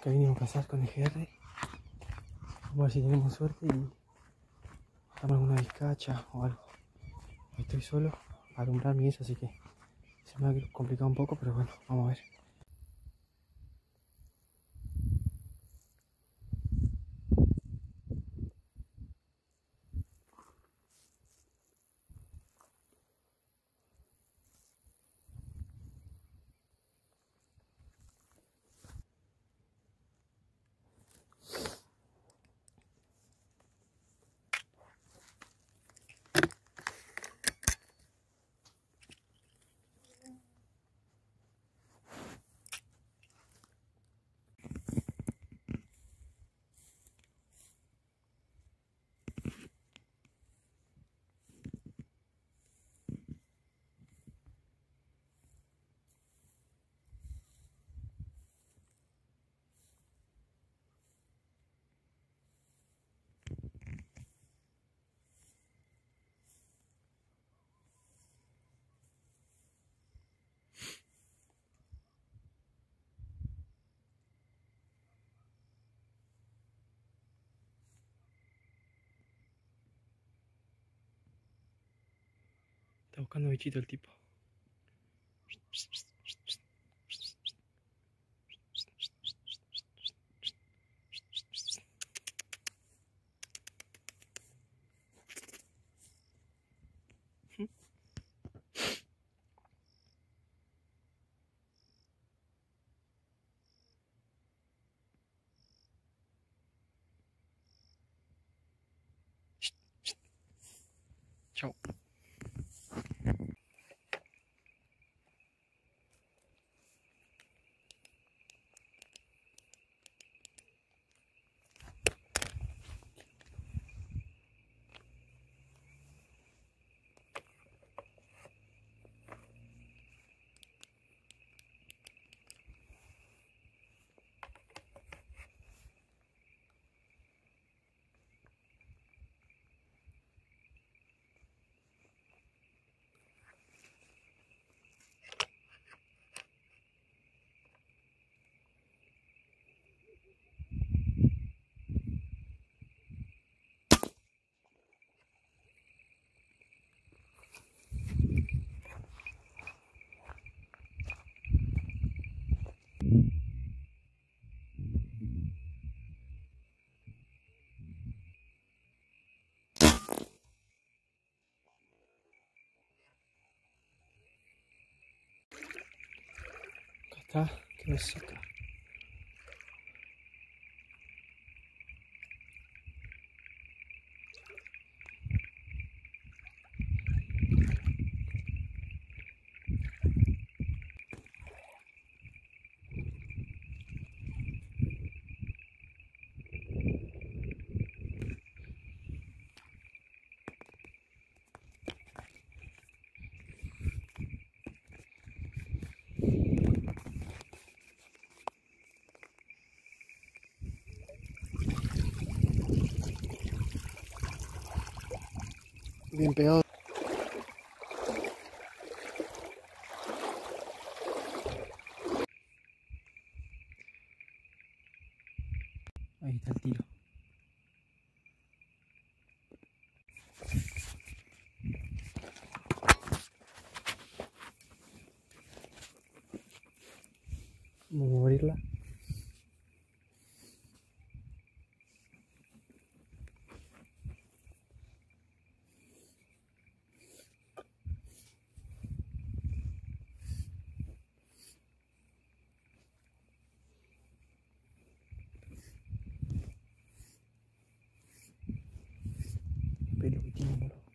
que vinimos a pasar con el GR. Vamos a ver si tenemos suerte y damos alguna vizcacha o algo. Estoy solo a alumbrarme y eso, así que se me ha complicado un poco, pero bueno, vamos a ver. Está buscando bichito el tipo. Chao. Acá está, quedó seca. Bien pegado. Ahí está el tiro. Vamos a abrirla. Pero que tiene,